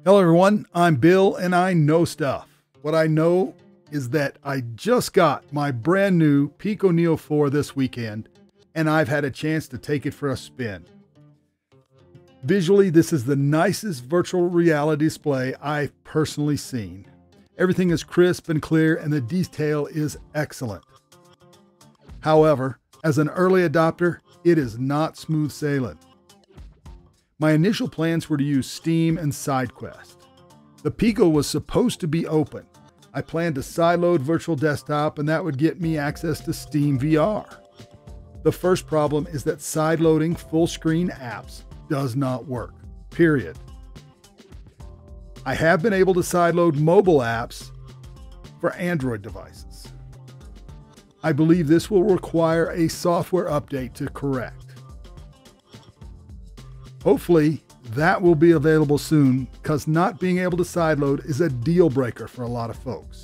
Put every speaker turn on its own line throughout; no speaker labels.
Hello everyone, I'm Bill and I know stuff. What I know is that I just got my brand new Pico Neo 4 this weekend and I've had a chance to take it for a spin. Visually, this is the nicest virtual reality display I've personally seen. Everything is crisp and clear and the detail is excellent. However, as an early adopter, it is not smooth sailing. My initial plans were to use Steam and Sidequest. The Pico was supposed to be open. I planned to sideload Virtual Desktop and that would get me access to Steam VR. The first problem is that sideloading full screen apps does not work, period. I have been able to sideload mobile apps for Android devices. I believe this will require a software update to correct. Hopefully that will be available soon because not being able to sideload is a deal breaker for a lot of folks.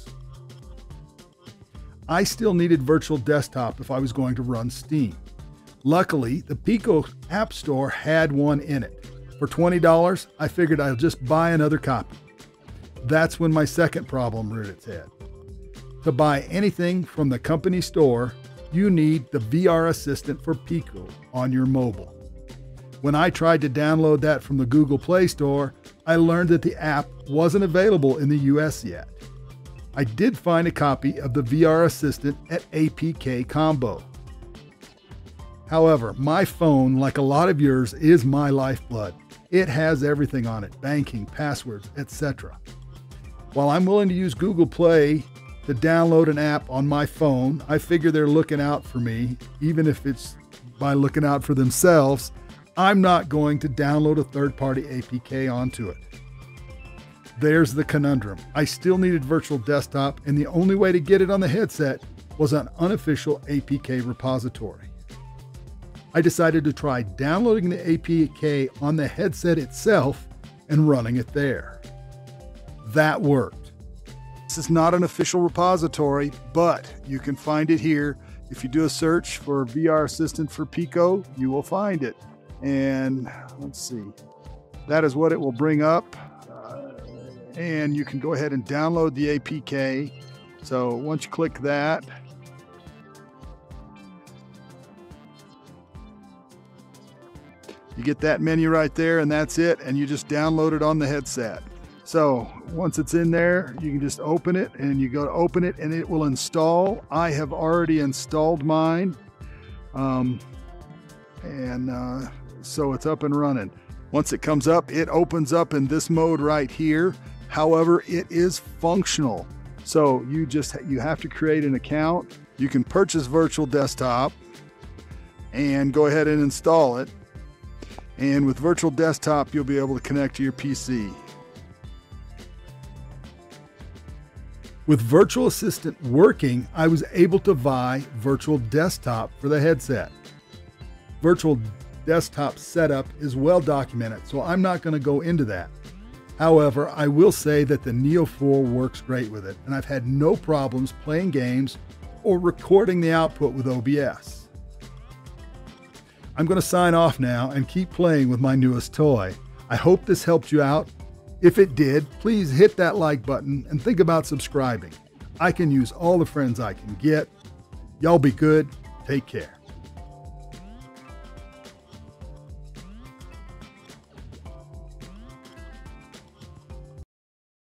I still needed Virtual Desktop if I was going to run Steam. Luckily, the Pico App Store had one in it. For $20, I figured I'll just buy another copy. That's when my second problem reared its head. To buy anything from the company store, you need the VR Assistant for Pico on your mobile. When I tried to download that from the Google Play Store, I learned that the app wasn't available in the US yet. I did find a copy of the VR Assistant at APKCombo. However, my phone, like a lot of yours, is my lifeblood. It has everything on it, banking, passwords, etc. While I'm willing to use Google Play to download an app on my phone, I figure they're looking out for me, even if it's by looking out for themselves. I'm not going to download a third-party APK onto it. There's the conundrum. I still needed Virtual Desktop, and the only way to get it on the headset was an unofficial APK repository. I decided to try downloading the APK on the headset itself and running it there. That worked. This is not an official repository, but you can find it here. If you do a search for VR Assistant for Pico, you will find it. And let's see, that is what it will bring up. And you can go ahead and download the APK. So once you click that, you get that menu right there, and that's it. And you just download it on the headset. So once it's in there, you can just open it, and you go to open it and it will install. I have already installed mine. So it's up and running. Once it comes up, it opens up in this mode right here. However, it is functional. So you have to create an account. You can purchase Virtual Desktop and go ahead and install it. And with Virtual Desktop, you'll be able to connect to your PC. With Virtual Assistant working, I was able to buy Virtual Desktop for the headset. Virtual Desktop setup is well documented, so I'm not going to go into that. However, I will say that the Neo 4 works great with it, and I've had no problems playing games or recording the output with OBS. I'm going to sign off now and keep playing with my newest toy. I hope this helped you out. If it did, please hit that like button and think about subscribing. I can use all the friends I can get. Y'all be good. Take care.